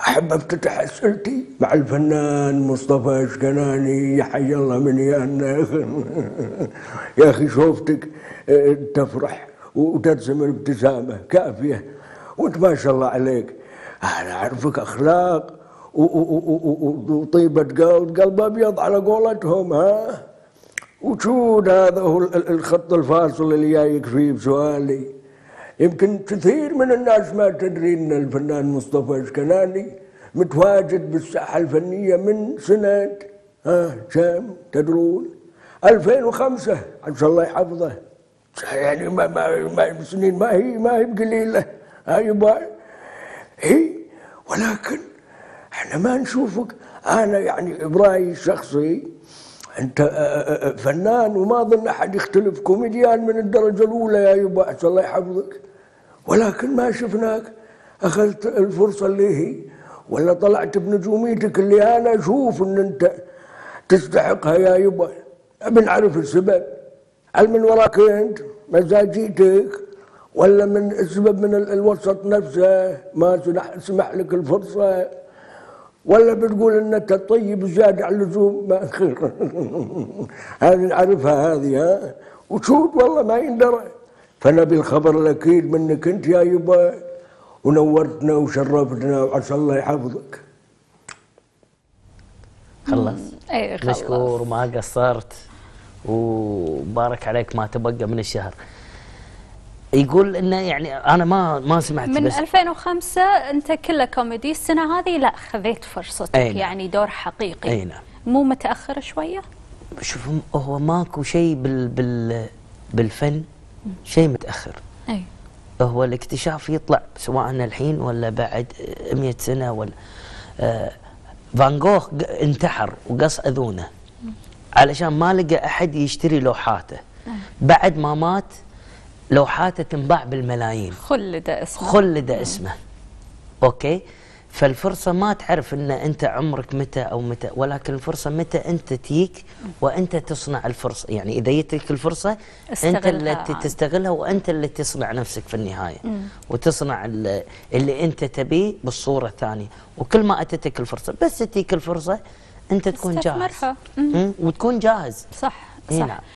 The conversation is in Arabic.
أحب أفتتح أسئلتي مع الفنان مصطفى اشكناني، حي الله من يا أخي شوفتك تفرح وترسم الابتسامة كافية، وأنت ما شاء الله عليك أنا أعرفك أخلاق وطيبة قلب أبيض على قولتهم ها. وشود هذا هو الخط الفاصل اللي جايك فيه بسؤالي. يمكن كثير من الناس ما تدري ان الفنان مصطفى اشكناني متواجد بالساحه الفنيه من سنه كم تدرون؟ 2005 عسى الله يحفظه. يعني ما سنين ما هي بقليله يبا. هي ولكن احنا ما نشوفك. انا يعني برايي الشخصي انت فنان وما اظن احد يختلف، كوميديان من الدرجه الاولى يا يبا عسى الله يحفظك، ولكن ما شفناك اخذت الفرصه اللي هي ولا طلعت بنجوميتك اللي انا اشوف ان انت تستحقها يا يبا. بنعرف السبب، هل من وراك انت مزاجيتك ولا من السبب من الوسط نفسه ما سمح لك الفرصه، ولا بتقول ان انت طيب زياده على اللزوم؟ ما هذه نعرفها هذه وشوف والله ما يندرى. فنبي الخبر الاكيد منك انت يا يبا، ونورتنا وشرفتنا وعسى الله يحفظك. خلص. اي خلص. مشكور وما قصرت وبارك عليك ما تبقى من الشهر. يقول انه يعني انا ما سمعت من بس 2005 انت كله كوميدي، السنه هذه لا خذيت فرصتك يعني دور حقيقي. اي نعم. مو متاخر شويه؟ شوف هو ماكو شيء بالفن شيء متاخر. اي هو الاكتشاف يطلع سواء الحين ولا بعد 100 سنه ولا فان جوخ انتحر وقص اذونه علشان ما لقى احد يشتري لوحاته. بعد ما مات لوحاته تنباع بالملايين، خلد اسمه. اوكي، فالفرصه ما تعرف ان انت عمرك متى او متى، ولكن الفرصه متى انت تجيك وانت تصنع الفرصه. يعني اذا جتك الفرصه انت اللي تستغلها وانت اللي تصنع نفسك في النهايه وتصنع اللي انت تبيه بالصوره الثانيه. وكل ما اتتك الفرصه بس تجيك الفرصه انت تكون جاهز وتكون جاهز. صح. نعم.